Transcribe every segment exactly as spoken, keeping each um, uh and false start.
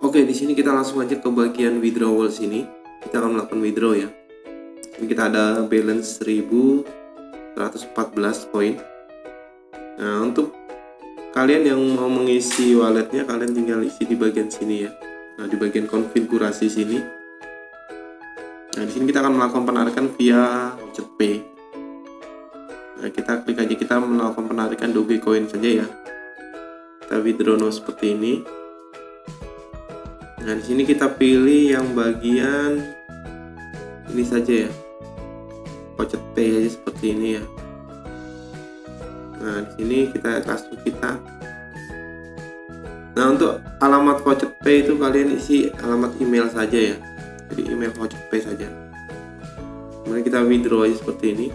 Oke, di sini kita langsung aja ke bagian withdrawal sini. Kita akan melakukan withdraw ya. Ini kita ada balance seribu seratus empat belas poin. Nah, untuk kalian yang mau mengisi walletnya, kalian tinggal isi di bagian sini ya. Nah, di bagian konfigurasi sini. Nah, di sini kita akan melakukan penarikan via Voucherpay. Nah, kita klik aja, kita melakukan penarikan Dogecoin saja ya. Kita withdraw now seperti ini. Nah, di sini kita pilih yang bagian ini saja ya. Voucherpay aja seperti ini ya. Nah, di sini kita kasih kita. Nah, untuk alamat Voucherpay itu kalian isi alamat email saja ya. Jadi email Voucherpay saja. Kemudian kita withdraw aja seperti ini.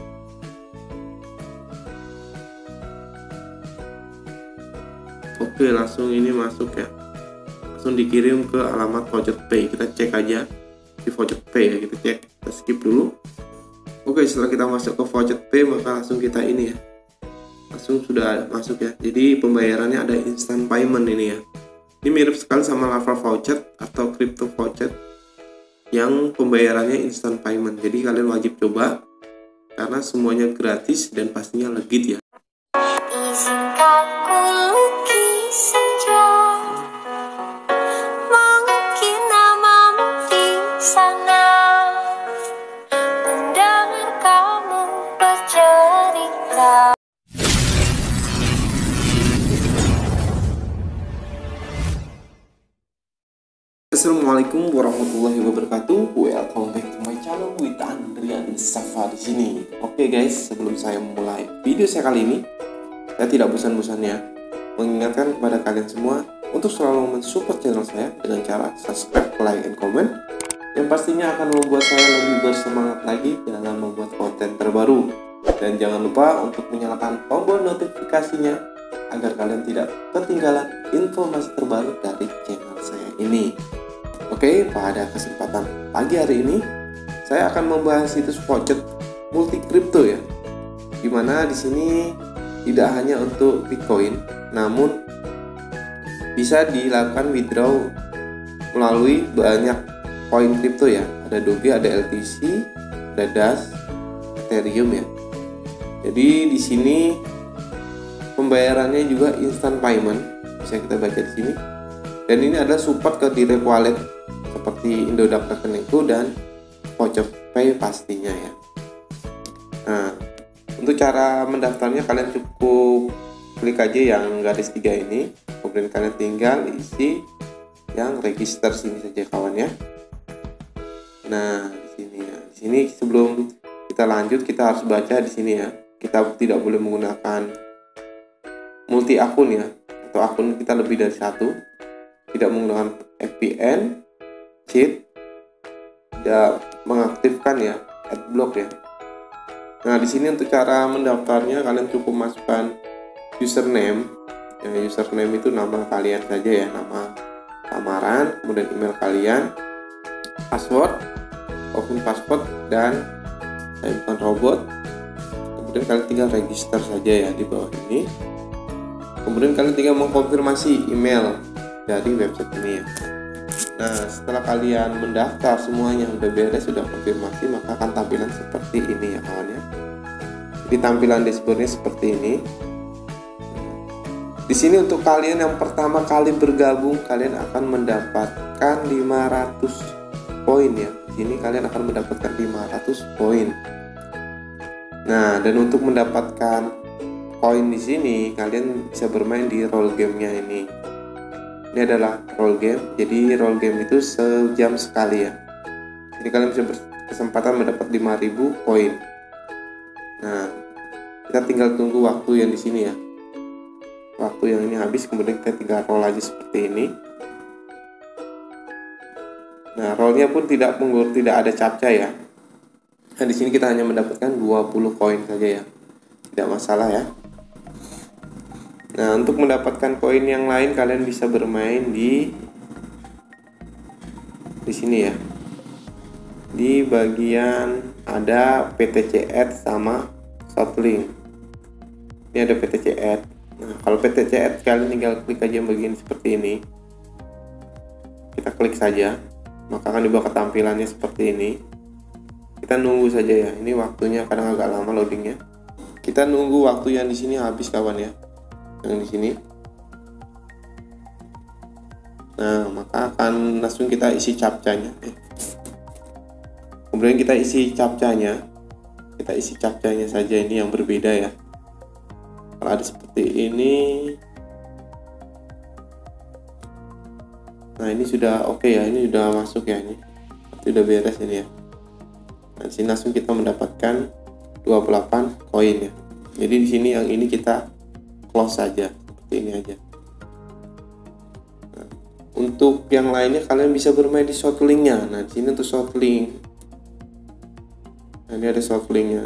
Oke, langsung ini masuk ya. Langsung dikirim ke alamat Voucherpay. Kita cek aja di Voucherpay ya, kita cek, kita skip dulu. Oke, setelah kita masuk ke Voucherpay, maka langsung kita ini ya, langsung sudah masuk ya. Jadi pembayarannya ada instant payment ini ya. Ini mirip sekali sama Lava Voucher atau Crypto Voucher yang pembayarannya instant payment. Jadi kalian wajib coba karena semuanya gratis dan pastinya legit ya. Izinkan ku lukis senja, mengukir namamu di sana, mendengar kamu bercerita. Assalamualaikum warahmatullahi wabarakatuh. Welcome back to my channel with Andrian Safa di sini. Oke guys, sebelum saya memulai video saya kali ini, saya tidak bosan-bosannya mengingatkan kepada kalian semua untuk selalu mensupport channel saya dengan cara subscribe, like, and comment, yang pastinya akan membuat saya lebih bersemangat lagi dalam membuat konten terbaru. Dan jangan lupa untuk menyalakan tombol notifikasinya agar kalian tidak ketinggalan informasi terbaru dari channel saya ini. Oke, pada kesempatan pagi hari ini saya akan membahas situs voucher multi crypto ya. Dimana di sini tidak hanya untuk Bitcoin, namun bisa dilakukan withdraw melalui banyak koin kripto ya. Ada Doge, ada L T C, ada Dash, Ethereum ya. Jadi di sini pembayarannya juga instant payment, bisa kita baca di sini. Dan ini adalah support ke direct wallet seperti Indodax Rekeningku dan Voucherpay pastinya ya. Nah, untuk cara mendaftarnya kalian cukup klik aja yang garis tiga ini, kemudian kalian tinggal isi yang register sini saja kawan ya. Nah, di sini ya. Di sini sebelum kita lanjut kita harus baca di sini ya. Kita tidak boleh menggunakan multi akun ya, atau akun kita lebih dari satu. Tidak menggunakan V P N, cheat, tidak mengaktifkan ya adblock ya. Nah, di sini untuk cara mendaftarnya kalian cukup masukkan username. Ya, username itu nama kalian saja ya, nama samaran, kemudian email kalian, password, open password, dan saya bukan robot. Kemudian kalian tinggal register saja ya di bawah ini. Kemudian kalian tinggal mengkonfirmasi email dari website ini ya. Nah, setelah kalian mendaftar semuanya sudah beres, sudah konfirmasi, maka akan tampilan seperti ini ya kawan ya. Jadi tampilan dashboardnya seperti ini. Di sini untuk kalian yang pertama kali bergabung, kalian akan mendapatkan lima ratus poin ya. Di sini kalian akan mendapatkan lima ratus poin. Nah, dan untuk mendapatkan koin di sini, kalian bisa bermain di roll gamenya ini. Ini adalah roll game, jadi roll game itu sejam sekali ya. Jadi kalian bisa berkesempatan mendapat lima ribu poin. Nah, kita tinggal tunggu waktu yang di sini ya. Waktu yang ini habis, kemudian kita tinggal roll aja seperti ini. Nah, rollnya pun tidak menggur, tidak ada captcha ya. Nah, di sini kita hanya mendapatkan dua puluh koin saja ya. Tidak masalah ya. Nah, untuk mendapatkan koin yang lain kalian bisa bermain di di sini ya. Di bagian ada P T C Add sama Shotlink. Ini ada P T C Add. Nah, kalau P T C Add kalian tinggal klik aja bagian seperti ini. kita klik saja, maka akan dibawa ke tampilannya seperti ini. Kita nunggu saja ya, ini waktunya kadang agak lama loadingnya. Kita nunggu waktu yang di sini habis kawan ya, yang di sini. Nah, maka akan langsung kita isi captchanya. Eh. Kemudian kita isi captchanya. Kita isi captchanya saja, ini yang berbeda ya. Kalau ada seperti ini. Nah, ini sudah oke okay ya, ini sudah masuk ya, ini. Sudah beres ini ya. Nah, di sini langsung kita mendapatkan dua puluh delapan koin ya. Jadi di sini yang ini kita close saja seperti ini aja. Nah, untuk yang lainnya kalian bisa bermain di shortlinknya. Nah, di sini untuk shortlink. Nah, ini ada shortlinknya.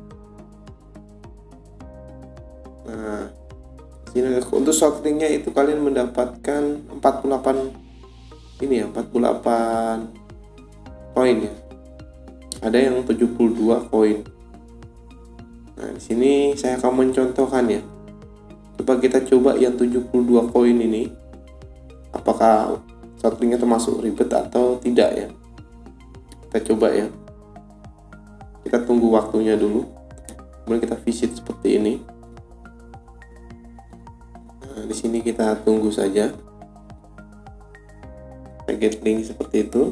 Nah, di sini untuk shortlinknya itu kalian mendapatkan empat puluh delapan ini ya, empat puluh delapan koin ya. Ada yang tujuh puluh dua koin. Nah, di sini saya akan mencontohkan ya. Coba kita coba yang tujuh puluh dua koin ini. Apakah shortlinknya termasuk ribet atau tidak ya? Kita coba ya. Kita tunggu waktunya dulu. Kemudian kita visit seperti ini. Nah, di sini kita tunggu saja. Get link seperti itu.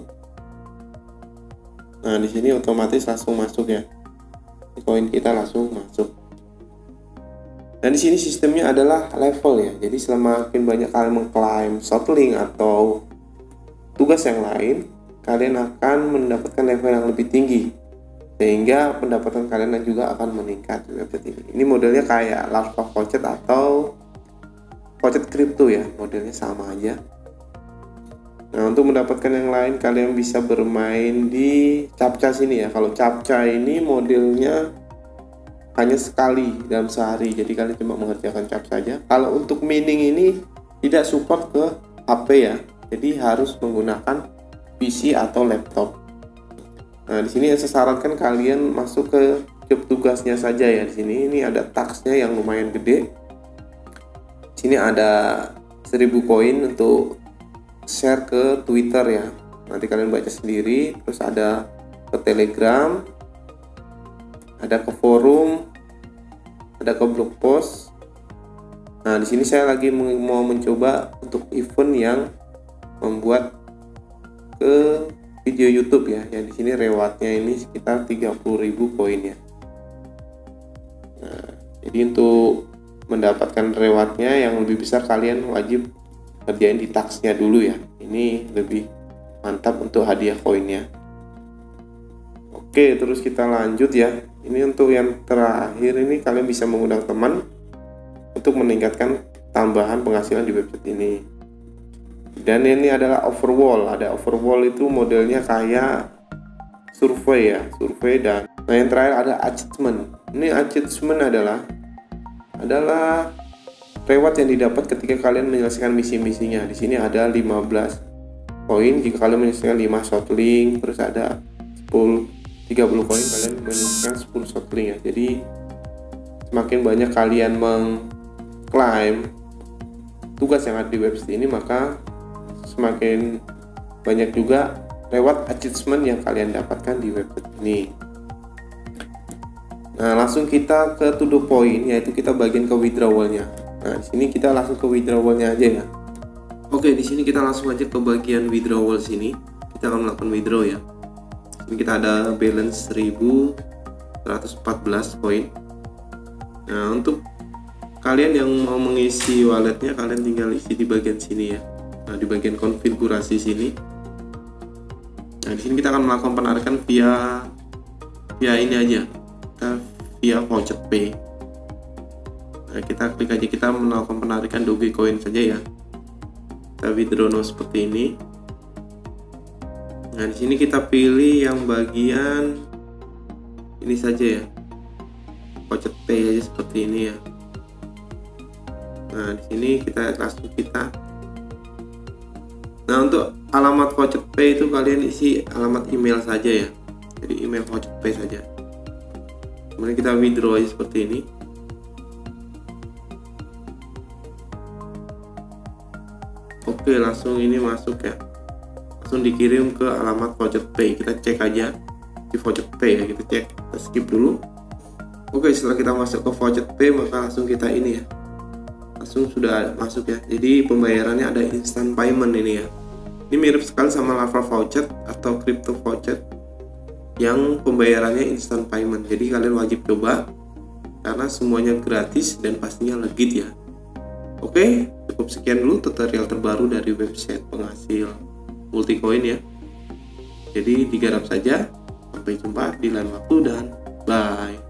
Nah, di sini otomatis langsung masuk ya. Koin kita langsung masuk. Dan di sini sistemnya adalah level ya. Jadi semakin banyak kalian mengklaim shortlink atau tugas yang lain, kalian akan mendapatkan level yang lebih tinggi. Sehingga pendapatan kalian juga akan meningkat di website ini. Ini modelnya kayak Larva Voucher atau Voucher Crypto ya. Modelnya sama aja. Nah, untuk mendapatkan yang lain kalian bisa bermain di captcha sini ya. Kalau captcha ini modelnya hanya sekali dalam sehari, jadi kalian cuma mengerjakan captcha saja. Kalau untuk mining ini tidak support ke H P ya, jadi harus menggunakan P C atau laptop. Nah, di sini saya sarankan kalian masuk ke job tugasnya saja ya. Di sini ini ada tasknya yang lumayan gede. Di sini ada seribu koin untuk share ke Twitter ya, nanti kalian baca sendiri. Terus ada ke Telegram, ada ke forum, ada ke blog post. Nah, di sini saya lagi mau mencoba untuk event yang membuat ke video YouTube ya. Yang di sini rewardnya ini sekitar tiga puluh ribu koin ya. Nah, jadi untuk mendapatkan rewardnya yang lebih besar kalian wajib kerjain di tasknya dulu ya. Ini lebih mantap untuk hadiah koinnya. Oke, terus kita lanjut ya. Ini untuk yang terakhir, ini kalian bisa mengundang teman untuk meningkatkan tambahan penghasilan di website ini. Dan ini adalah overwall. Ada overwall itu modelnya kayak survei ya, survei. Dan nah, yang terakhir ada achievement. Ini achievement adalah adalah reward yang didapat ketika kalian menyelesaikan misi-misinya. Di sini ada lima belas koin jika kalian menyelesaikan lima shortlink, terus ada sepuluh tiga puluh koin kalian menyelesaikan sepuluh shortlink ya. Jadi semakin banyak kalian mengklaim tugas yang ada di website ini, maka semakin banyak juga reward achievement yang kalian dapatkan di website ini. Nah, langsung kita ke to the point, yaitu kita bagian ke withdrawalnya. Nah, di sini kita langsung ke withdrawalnya aja ya. Oke, di sini kita langsung aja ke bagian withdrawal sini. Kita akan melakukan withdraw ya. Ini kita ada balance seribu seratus empat belas koin. Nah, untuk kalian yang mau mengisi walletnya, kalian tinggal isi di bagian sini ya. Nah, di bagian konfigurasi sini. Nah, di sini kita akan melakukan penarikan via via ini aja. Kita via voucher pay. Nah, kita klik aja, kita melakukan penarikan Dogecoin saja ya. Kita withdraw now seperti ini. Nah, di sini kita pilih yang bagian ini saja ya. Voucher pay aja seperti ini ya. Nah, di sini kita langsung kita. Nah, untuk alamat voucher pay itu kalian isi alamat email saja ya. Jadi email voucher pay saja. Kemudian kita withdraw aja seperti ini. Oke, langsung ini masuk ya. langsung dikirim ke alamat Voucher Pay. Kita cek aja di Voucher Pay ya, kita cek, kita skip dulu. Oke, setelah kita masuk ke Voucher Pay maka langsung kita ini ya, langsung sudah masuk ya. Jadi pembayarannya ada instant payment ini ya. Ini mirip sekali sama Lava Voucher atau Crypto Voucher yang pembayarannya instant payment. Jadi kalian wajib coba karena semuanya gratis dan pastinya legit ya. Oke, cukup sekian dulu tutorial terbaru dari website penghasil Multicoin ya. Jadi digarap saja. Sampai jumpa di lain waktu dan bye.